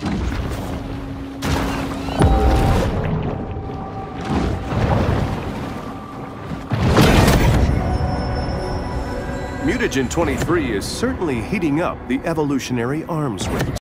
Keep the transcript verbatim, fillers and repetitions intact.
Mutagen twenty-three is certainly heating up the evolutionary arms race.